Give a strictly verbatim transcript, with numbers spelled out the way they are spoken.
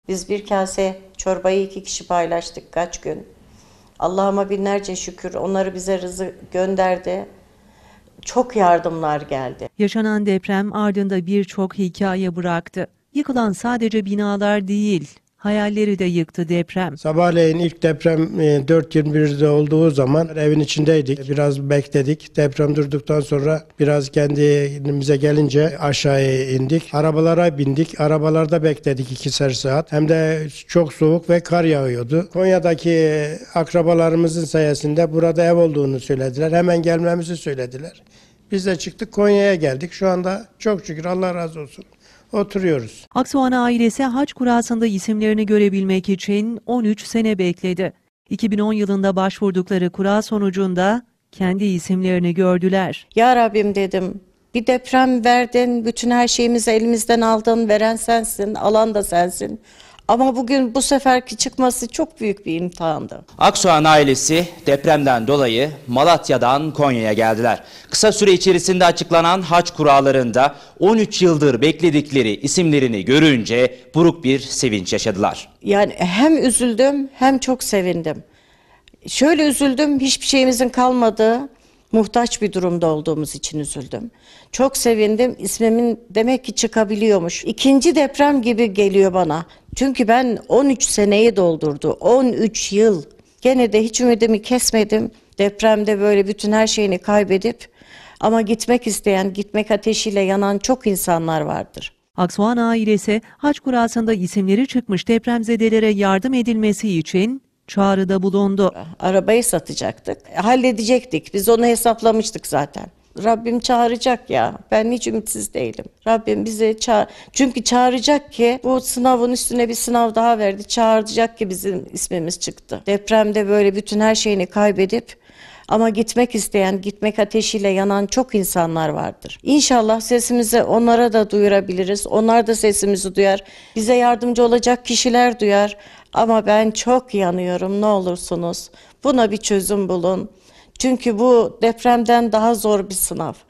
Biz bir kase çorbayı iki kişi paylaştık kaç gün. Allah'ıma binlerce şükür, onları bize rızık gönderdi. Çok yardımlar geldi. Yaşanan deprem ardında birçok hikaye bıraktı. Yıkılan sadece binalar değil, hayalleri de yıktı deprem. Sabahleyin ilk deprem dört yirmi birde olduğu zaman evin içindeydik. Biraz bekledik. Deprem durduktan sonra biraz kendimize gelince aşağıya indik. Arabalara bindik. Arabalarda bekledik ikişer saat. Hem de çok soğuk ve kar yağıyordu. Konya'daki akrabalarımızın sayesinde burada ev olduğunu söylediler. Hemen gelmemizi söylediler. Biz de çıktık, Konya'ya geldik. Şu anda çok şükür, Allah razı olsun, oturuyoruz. Aksoğan ailesi haç kurasında isimlerini görebilmek için on üç sene bekledi. iki bin on yılında başvurdukları kura sonucunda kendi isimlerini gördüler. Ya Rabbim dedim, bir deprem verdin, bütün her şeyimizi elimizden aldın, veren sensin, alan da sensin. Ama bugün bu seferki çıkması çok büyük bir imtihandı. Aksoğan ailesi depremden dolayı Malatya'dan Konya'ya geldiler. Kısa süre içerisinde açıklanan haç kurallarında on üç yıldır bekledikleri isimlerini görünce buruk bir sevinç yaşadılar. Yani hem üzüldüm hem çok sevindim. Şöyle üzüldüm, hiçbir şeyimizin kalmadığı, muhtaç bir durumda olduğumuz için üzüldüm. Çok sevindim, ismimin demek ki çıkabiliyormuş. İkinci deprem gibi geliyor bana. Çünkü ben on üç seneyi doldurdu, on üç yıl. Gene de hiç ümidimi kesmedim. Depremde böyle bütün her şeyini kaybedip ama gitmek isteyen, gitmek ateşiyle yanan çok insanlar vardır. Aksoğan ailesi haç kurasında isimleri çıkmış depremzedelere yardım edilmesi için çağrıda bulundu. Arabayı satacaktık, halledecektik. Biz onu hesaplamıştık zaten. Rabbim çağıracak ya. Ben hiç ümitsiz değilim. Rabbim bize çağır. Çünkü çağıracak ki bu sınavın üstüne bir sınav daha verdi. Çağıracak ki bizim ismimiz çıktı. Depremde böyle bütün her şeyini kaybedip ama gitmek isteyen, gitmek ateşiyle yanan çok insanlar vardır. İnşallah sesimizi onlara da duyurabiliriz. Onlar da sesimizi duyar. Bize yardımcı olacak kişiler duyar. Ama ben çok yanıyorum, ne olursunuz. Buna bir çözüm bulun. Çünkü bu depremden daha zor bir sınav.